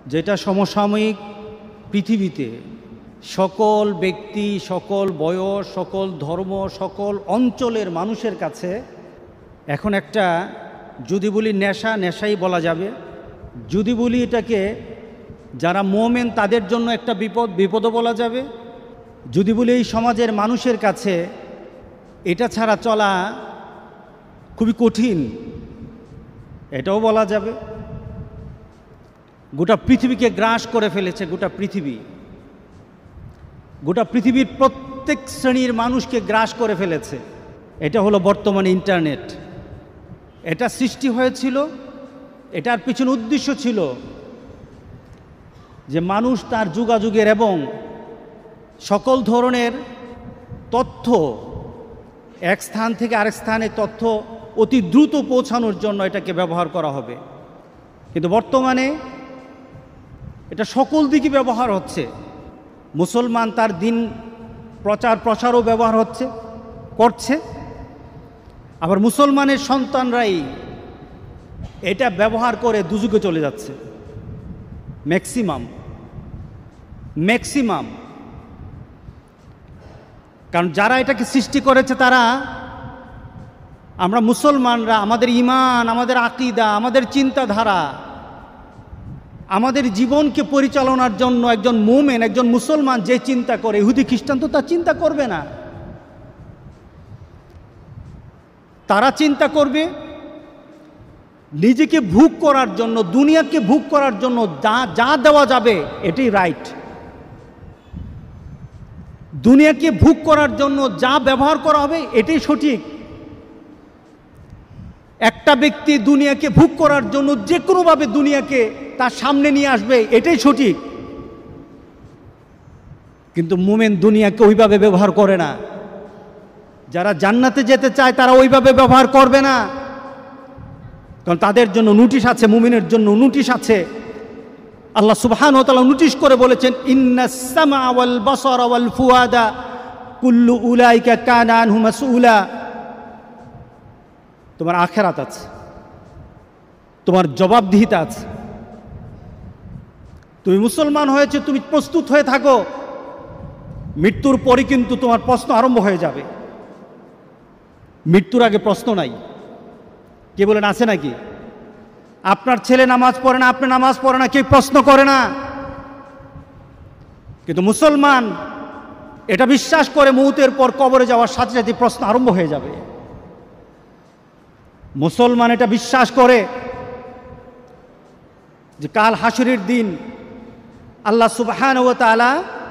যেটা সমসাময়িক পৃথিবীতে সকল ব্যক্তি, সকল বয়স, সকল ধর্ম, সকল অঞ্চলের মানুষের কাছে এখন একটা, যদি বলি নেশাই বলা যাবে, যদি বলি এটাকে যারা মোমেন তাদের জন্য একটা বিপদও বলা যাবে, যদি বলি এই সমাজের মানুষের কাছে এটা ছাড়া চলা খুবই কঠিন এটাও বলা যাবে। গোটা পৃথিবীকে গ্রাস করে ফেলেছে, গোটা পৃথিবীর প্রত্যেক শ্রেণীর মানুষকে গ্রাস করে ফেলেছে। এটা হলো বর্তমানে ইন্টারনেট। এটা সৃষ্টি হয়েছিল, এটার পিছনে উদ্দেশ্য ছিল যে মানুষ তার যুগাযুগের এবং সকল ধরনের তথ্য এক স্থান থেকে আরেক স্থানে তথ্য অতি দ্রুত পৌঁছানোর জন্য এটাকে ব্যবহার করা হবে। কিন্তু বর্তমানে এটা সকল দিকে ব্যবহার হচ্ছে। মুসলমান তার দিন প্রসারও ব্যবহার করছে, আবার মুসলমানের সন্তানরাই এটা ব্যবহার করে দুযুগে চলে যাচ্ছে। ম্যাক্সিমাম কারণ যারা এটাকে সৃষ্টি করেছে তারা, আমরা মুসলমানরা, আমাদের ঈমান, আমাদের আকীদা, আমাদের চিন্তাধারা, আমাদের জীবনকে পরিচালনার জন্য একজন মুমিন, একজন মুসলমান যে চিন্তা করে, ইহুদি খ্রিস্টান তো তা চিন্তা করবে না। তারা চিন্তা করবে নিজেকে ভোগ করার জন্য, দুনিয়াকে ভোগ করার জন্য যা দেওয়া যাবে এটাই রাইট। দুনিয়াকে ভোগ করার জন্য যা ব্যবহার করা হবে এটাই সঠিক। একটা ব্যক্তি দুনিয়াকে ভোগ করার জন্য যে কোনোভাবে দুনিয়াকে তার সামনে নিয়ে আসবে এটাই সঠিক। কিন্তু মুমিন দুনিয়াকে ওইভাবে ব্যবহার করে না। যারা জান্নাতে যেতে চায় তারা ওইভাবে ব্যবহার করবে না, কারণ তাদের জন্য নোটিশ আছে, মুমিনের জন্য নোটিশ আছে। আল্লাহ সুবহানাহু ওয়া তাআলা নোটিশ করে বলেছেন, ইন্নাস সামআ ওয়াল বাসারা ওয়াল ফুআদা কুল্লু উলাইকা কানা আনহু মাসউলা। তোমার আখিরাত আছে, তোমার জবাবদিহিতা আছে। তুমি মুসলমান হয়েছে, তুমি প্রস্তুত হয়ে থাকো, মৃত্যুর পরে কিন্তু তোমার প্রশ্ন আরম্ভ হয়ে যাবে। মৃত্যুর আগে প্রশ্ন নাই। কে বলেন আছে নাকি? আপনার ছেলে নামাজ পড়ে না, আপনি নামাজ পড়ে না, কেউ প্রশ্ন করে না। কিন্তু মুসলমান এটা বিশ্বাস করে মৌতের পর কবরে যাওয়ার সাথে সাথে প্রশ্ন আরম্ভ হয়ে যাবে। মুসলমান এটা বিশ্বাস করে যে কাল হাসরের দিন আল্লাহ সুবহানাহু ওয়া তাআলা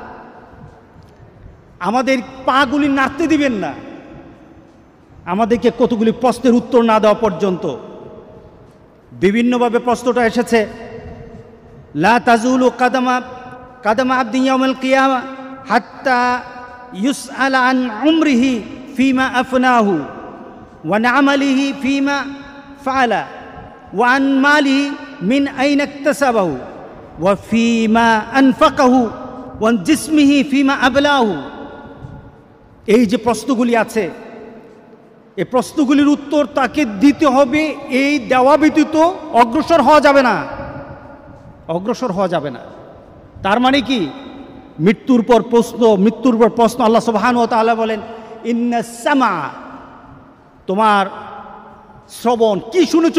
আমাদের পাগুলি নাড়তে দিবেন না, আমাদেরকে কতগুলি প্রশ্নের উত্তর না দেওয়া পর্যন্ত। বিভিন্নভাবে প্রশ্নটা এসেছে, লা তাজুলু কাদামা আবদিন ইয়াউমাল কিয়ামা হাত্তা ইউসআলা আন উমরিহি ফিমা আফনাহু ওয়া আমালিহি ফিমা ফাআলা ওয়া আন মালিহি মিন আইনা ইকতাসাবাহু ওয়া ফিমা আনফাকাহু ওয়া আন জিসমিহি ফিমা আবলাহু। এই যে প্রশ্নগুলি আছে, এই প্রশ্নগুলির উত্তর তাকে দিতে হবে। এই দেওয়া ব্যতীত অগ্রসর হওয়া যাবে না। তার মানে কি? মৃত্যুর পর প্রশ্ন। আল্লাহ সুবহানাহু ওয়া তাআলা বলেন, ইন্নাস সামা, তোমার শ্রবণ, কি শুনেছো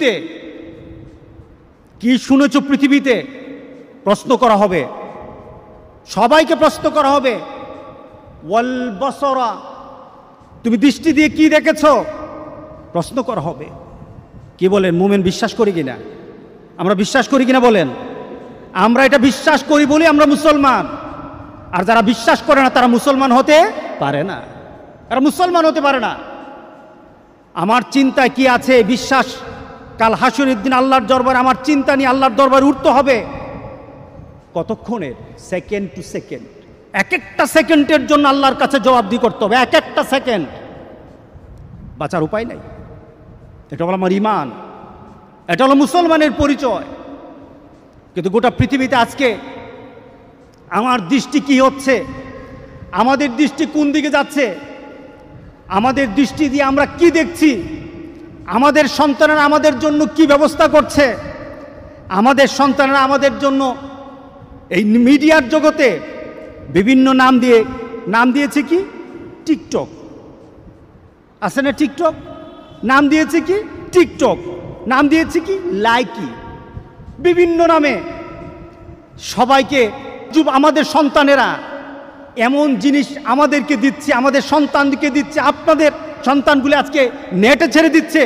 পৃথিবীতে, প্রশ্ন করা হবে, সবাইকে প্রশ্ন করা হবে। ওয়াল বাসারা, তুমি দৃষ্টি দিয়ে কি দেখেছো, প্রশ্ন করা হবে। কি বলেন, মুমিন বিশ্বাস করি কিনা? আমরা বিশ্বাস করি কিনা বলেন? আমরা এটা বিশ্বাস করি বলি আমরা মুসলমান। আর যারা বিশ্বাস করে না তারা মুসলমান হতে পারে না। আমার চিন্তায় কি আছে? বিশ্বাস কাল হাসরের দিন আল্লাহর দরবারে আমার চিন্তা নিয়ে আল্লাহর দরবারে উঠতে হবে। কতক্ষণের? Second to second. এক একটা সেকেন্ডের জন্য আল্লাহর কাছে জবাবদিহি করতে হবে। এক একটা সেকেন্ড বাঁচার উপায় নাই। এটা হলো আমার ঈমান, এটা হলো মুসলমানের পরিচয়। কিন্তু গোটা পৃথিবীতে আজকে আমার দৃষ্টি কি হচ্ছে, আমাদের দৃষ্টি কোন দিকে যাচ্ছে, আমাদের দৃষ্টি দিয়ে আমরা কি দেখছি, আমাদের সন্তানেরা আমাদের জন্য কি ব্যবস্থা করছে, আমাদের সন্তানরা আমাদের জন্য এই মিডিয়ার জগতে বিভিন্ন নাম দিয়েছে কি টিকটক, আছে না টিকটক, নাম দিয়েছে কি টিকটক, নাম দিয়েছে কি লাইকি, বিভিন্ন নামে সবাইকে আমাদের সন্তানেরা এমন জিনিস আমাদেরকে দিচ্ছে, আমাদের সন্তানকে দিচ্ছে, আপনাদের সন্তানগুলি আজকে নেটে ছেড়ে দিচ্ছে।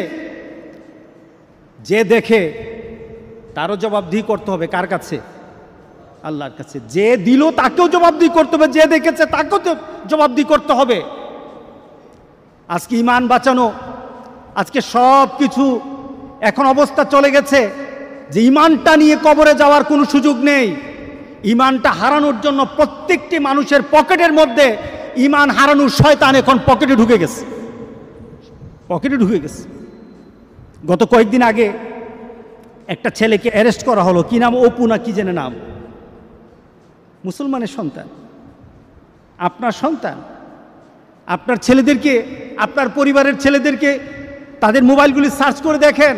যে দেখে তারও জবাবদিহি করতে হবে কার কাছে? আল্লাহর কাছে। যে দিল তাকেও জবাবদিহি করতে হবে, যে দেখেছে তাকেও জবাবদিহি করতে হবে। আজকে ঈমান বাঁচানো, আজকে সব কিছু এখন অবস্থা চলে গেছে যে ঈমানটা নিয়ে কবরে যাওয়ার কোনো সুযোগ নেই। ঈমানটা হারানোর জন্য প্রত্যেকটি মানুষের পকেটের মধ্যে ঈমান হারানোর শয়তান এখন পকেটে ঢুকে গেছে, পকেটে ঢুকে গেছে। গত কয়েকদিন আগে একটা ছেলেকে অ্যারেস্ট করা হলো, কি নাম, অপু না কি জেনে নাম, মুসলমানের সন্তান, আপনার সন্তান। আপনার ছেলেদেরকে, আপনার পরিবারের ছেলেদেরকে তাদের মোবাইলগুলি সার্চ করে দেখেন।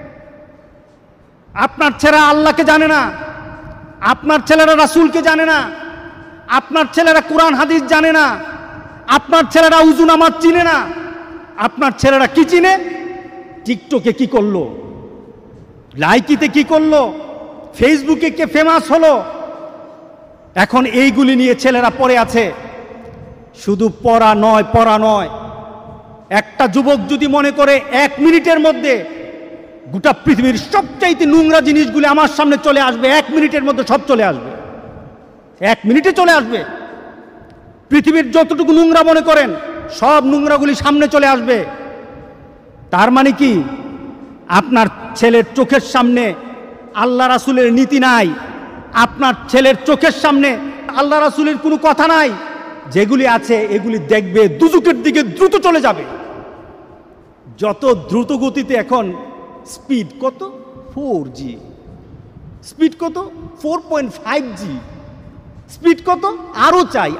আপনার ছেলেরা আল্লাহকে জানে না, আপনার ছেলেরা রাসূলকে জানে না, আপনার ছেলেরা কোরআন হাদিস জানে না, আপনার ছেলেরা উযু নামাজ চিনে না। আপনার ছেলেরা কি চিনে? টিকটকে কি করলো, লাইকিতে কি করলো, ফেসবুকে কে ফেমাস হলো। এখন এইগুলি নিয়ে ছেলেরা পড়ে আছে। শুধু পড়া নয়, একটা যুবক যদি মনে করে 1 মিনিটের মধ্যে গোটা পৃথিবীর সবচাইতে নোংরা জিনিসগুলি আমার সামনে চলে আসবে, 1 মিনিটের মধ্যে সব চলে আসবে, 1 মিনিটে চলে আসবে। পৃথিবীর যতটুকু নোংরা মনে করেন সব নোংরাগুলি সামনে চলে আসবে। তার মানে কি? আপনার ছেলের চোখের সামনে আল্লাহ রাসূলের নীতি নাই, আপনার ছেলের চোখের সামনে আল্লাহ রাসূলের কোনো কথা নাই। যেগুলি আছে এগুলি দেখবে, দুজুকের দিকে দ্রুত চলে যাবে। যত দ্রুত গতিতে এখন স্পিড, কত 4G, স্পিড কত 4.5G, স্পিড কত, আরো চাই,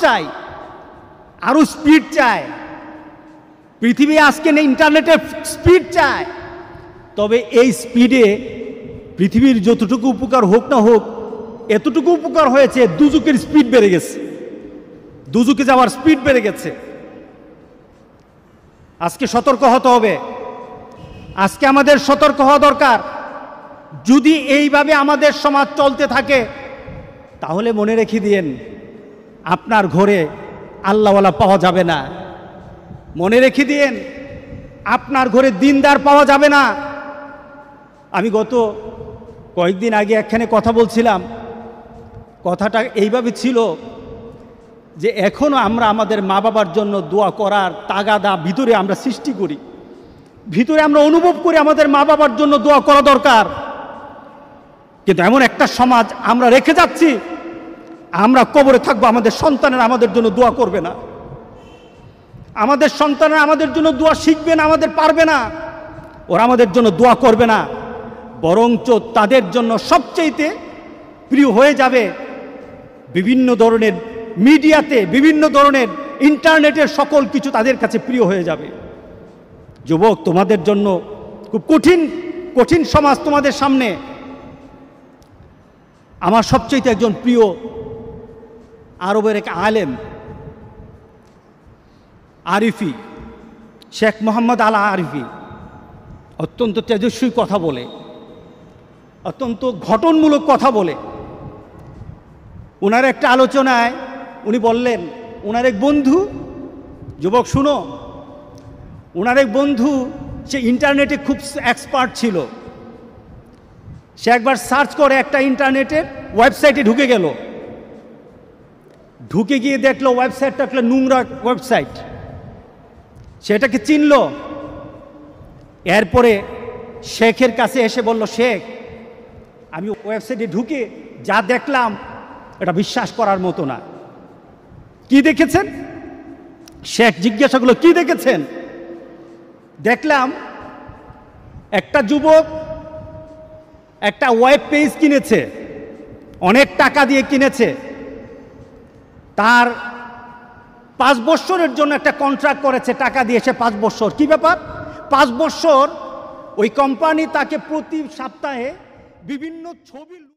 আরো স্পিড চায়। পৃথিবী আজকে ইন্টারনেটের স্পিড চায়। তবে এই স্পিডে পৃথিবীর যতটুকু উপকার হোক না হোক, এতটুকু উপকার হয়েছে, দুজুকের স্পিড বেড়ে গেছে, দুজুকে যাওয়ার স্পিড বেড়ে গেছে। আজকে সতর্ক হতে হবে, আজকে আমাদের সতর্ক হওয়া দরকার। যদি এইভাবে আমাদের সমাজ চলতে থাকে তাহলে মনে রেখে দিয়েন, আপনার ঘরে আল্লাহওয়ালা পাওয়া যাবে না। মনে রেখে দিয়েন, আপনার ঘরে দিনদার পাওয়া যাবে না। আমি গত কয়েকদিন আগে একখানে কথা বলছিলাম, কথাটা এইভাবে ছিল যে এখনও আমরা আমাদের মা বাবার জন্য দোয়া করার তাগাদা ভিতরে আমরা সৃষ্টি করি, ভিতরে আমরা অনুভব করি আমাদের মা বাবার জন্য দোয়া করা দরকার। কিন্তু এমন একটা সমাজ আমরা রেখে যাচ্ছি, আমরা কবরে থাকবো, আমাদের সন্তানেরা আমাদের জন্য দোয়া করবে না, আমাদের সন্তানেরা আমাদের জন্য দোয়া শিখবে না, আমাদের পারবে না, ওরা আমাদের জন্য দোয়া করবে না। বরঞ্চ তাদের জন্য সবচেয়ে প্রিয় হয়ে যাবে বিভিন্ন ধরনের মিডিয়াতে, বিভিন্ন ধরনের ইন্টারনেটের সকল কিছু তাদের কাছে প্রিয় হয়ে যাবে। যুবক, তোমাদের জন্য খুব কঠিন সমাজ তোমাদের সামনে। আমার সবচেয়ে একজন প্রিয় আরবের এক আলেম, আরিফি, শেখ মোহাম্মদ আলা আরিফি, অত্যন্ত তেজস্বী কথা বলে, অত্যন্ত ঘটনমূলক কথা বলে। ওনার একটা আলোচনায় উনি বললেন, ওনার এক বন্ধু, যুবক শুনো, ওনার এক বন্ধু সে ইন্টারনেটে খুব এক্সপার্ট ছিল। সে একবার সার্চ করে একটা ইন্টারনেটের ওয়েবসাইটে ঢুকে গেল, ঢুকে গিয়ে দেখলো ওয়েবসাইটটা একটা নোংরা ওয়েবসাইট, সেটাকে চিনল। এরপরে শেখের কাছে এসে বলল, শেখ, আমি ওয়েবসাইটে ঢুকে যা দেখলাম এটা বিশ্বাস করার মতো না। কি দেখেছেন? শেখ জিজ্ঞাসা করলো, কি দেখেছেন? দেখলাম একটা যুবক একটা ওয়েব পেজ কিনেছে, অনেক টাকা দিয়ে কিনেছে, তার 5 বছরের জন্য একটা কন্ট্রাক্ট করেছে, টাকা দিয়েছে 5 বছর। কি ব্যাপার? 5 বছর ওই কোম্পানি তাকে প্রতি সপ্তাহে বিভিন্ন ছবি